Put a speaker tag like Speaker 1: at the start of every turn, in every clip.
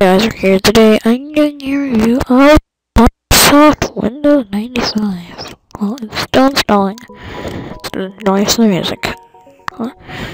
Speaker 1: Guys are here today. I'm doing a review of Microsoft Windows 95. Well, it's still installing. It's noise the music. Huh?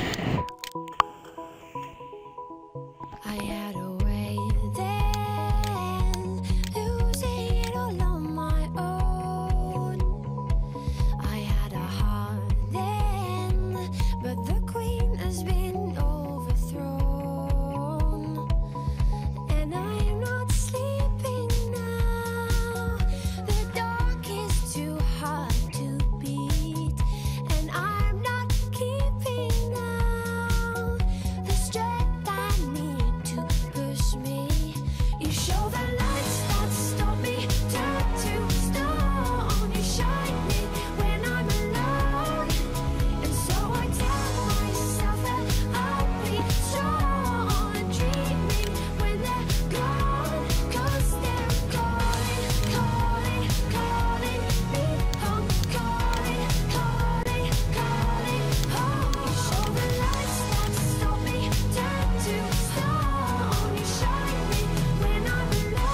Speaker 2: I had a way then, losing it all on my own. I had a heart then, but the queen has been overthrown. And I'm not sleeping now. The dark is too hard to beat, and I'm not keeping now the strength I need to push me. You show the lights that stop me, turn to stone. You shine me when I'm alone, and so I tell myself that I'll be strong and dreaming when they're gone, 'cause they're calling, calling, calling me home, calling, calling, calling home. You show the lights that stop me, turn to stone. You shine me when I'm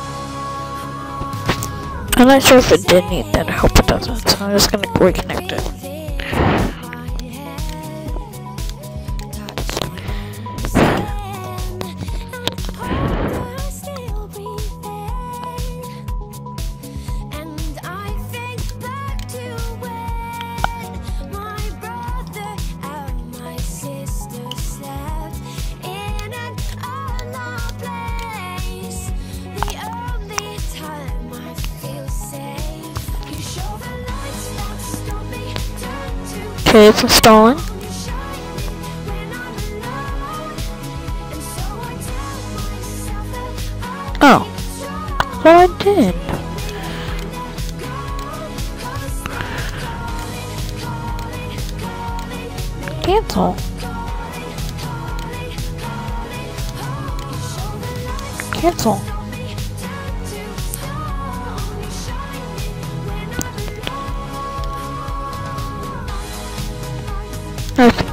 Speaker 2: alone.
Speaker 1: I'm not sure if it did need that. I hope it doesn't. So I'm just gonna reconnect it. Okay, it's installing. Oh, well I did. Cancel. Cancel. Okay.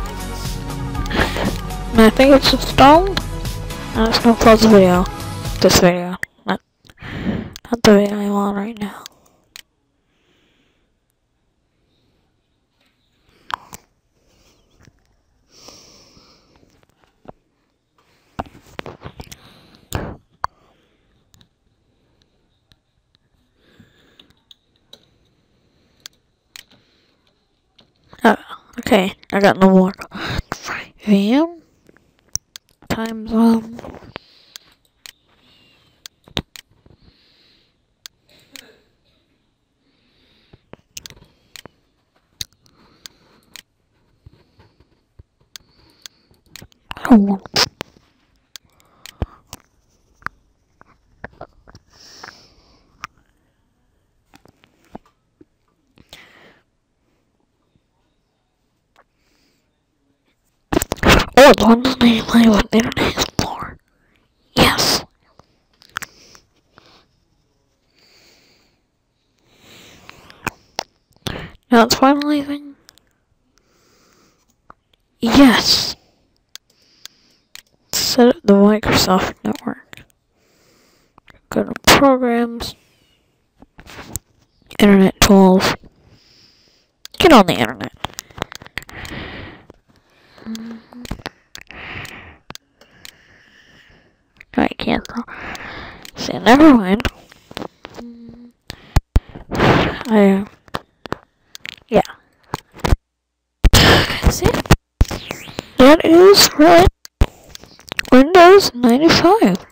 Speaker 1: I think it's installed. I'm just gonna close the video. This video. Not the video I'm on right now. Oh, okay, I got no more. VM times oh. Oh, it's on the name play with Internet Explorer. Yes. Now it's finalizing. Yes. Set up the Microsoft network. Go to programs. Internet tools. Get on the internet. Alright, cancel. See, never mind. Yeah. See? That is right. Windows 95.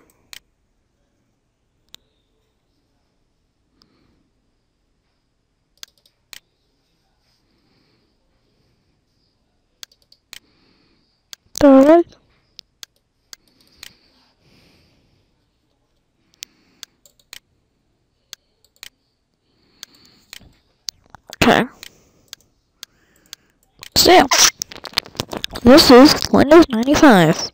Speaker 1: Alright. Okay. So, this is Windows 95.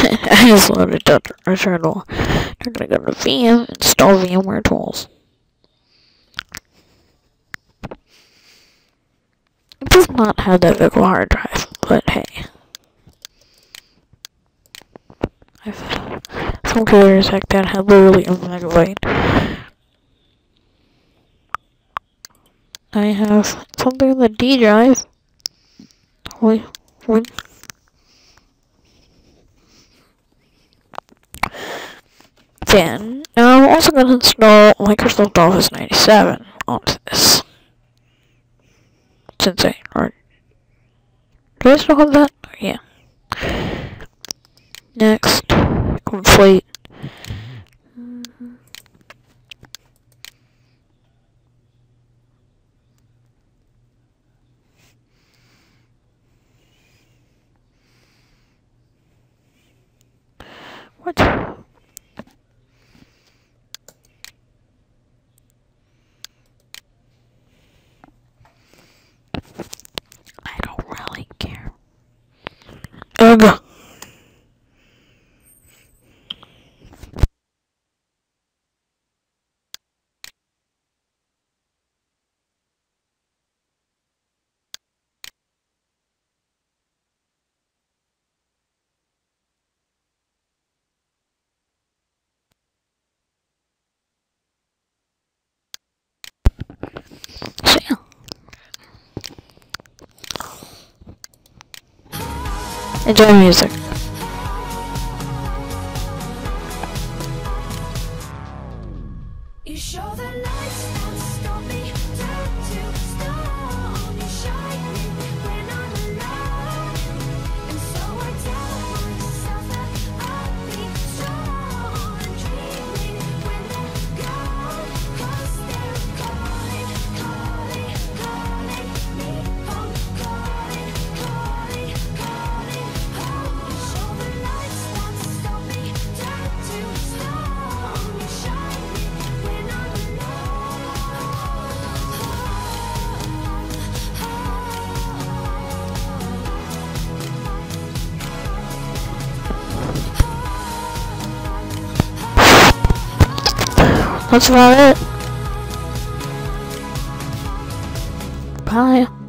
Speaker 1: I just loaded Returnal. They're gonna go to VM, install VMware tools. It does not have that big of a hard drive, but hey. I've some computers like that have literally a megabyte. I have something on the D drive. Wait. Then, I'm also going to install Microsoft Office 97 onto this. Since do I still have that? Yeah. Next, complete. What? I don't really care. Ugh. So yeah. Enjoy music.
Speaker 2: You show the lights don't stop me, turn to stone. You shine me when I'm alone, and so I tell myself that I'll be strong. I'm dreaming when they're gone, 'cause they're calling me home, calling home. You show the lights don't stop me, turn to stone. You shine me when I'm
Speaker 1: That's about it. Bye.